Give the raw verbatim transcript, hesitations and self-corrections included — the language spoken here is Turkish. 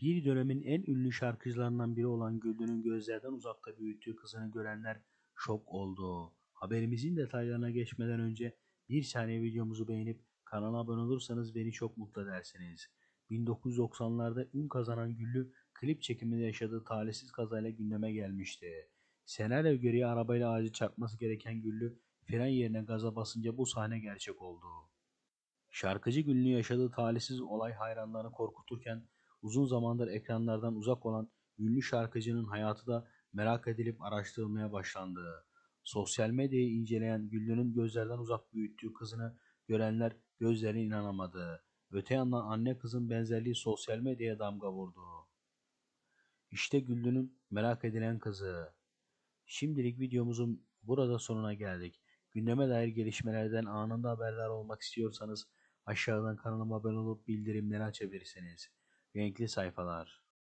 Bir dönemin en ünlü şarkıcılarından biri olan Güllü'nün gözlerden uzakta büyüttüğü kızını görenler şok oldu. Haberimizin detaylarına geçmeden önce bir saniye videomuzu beğenip kanala abone olursanız beni çok mutlu edersiniz. bin dokuz yüz doksanlarda ün kazanan Güllü klip çekiminde yaşadığı talihsiz kazayla gündeme gelmişti. Senaryo gereği arabayla acil çarpması gereken Güllü fren yerine gaza basınca bu sahne gerçek oldu. Şarkıcı Güllü'nün yaşadığı talihsiz olay hayranlarını korkuturken uzun zamandır ekranlardan uzak olan ünlü şarkıcının hayatı da merak edilip araştırılmaya başlandı. Sosyal medyayı inceleyen Güllü'nün gözlerden uzak büyüttüğü kızını görenler gözlerine inanamadı. Öte yandan anne kızın benzerliği sosyal medyaya damga vurdu. İşte Güllü'nün merak edilen kızı. Şimdilik videomuzun burada sonuna geldik. Gündeme dair gelişmelerden anında haberdar olmak istiyorsanız aşağıdan kanalıma abone olup bildirimleri açabilirsiniz. Renkli sayfalar.